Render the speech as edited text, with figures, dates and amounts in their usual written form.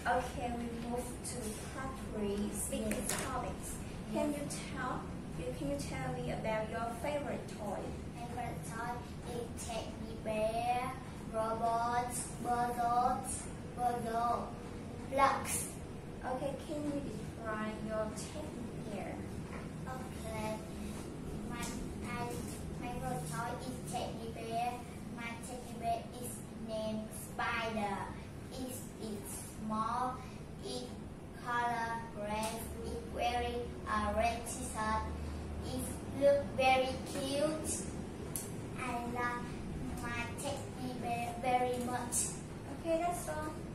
Okay, we move to part 3, speaking topics. Can you tell me about your favorite toy? Favorite toy is teddy bear, robots, burgers, blocks. Okay, can you describe your teddy bear? Okay, my favorite toy is teddy bear. My teddy bear is named Spider. It's small, it color red, it wearing a red t-shirt. It look very cute. I love my teddy bear very much. Okay, that's all.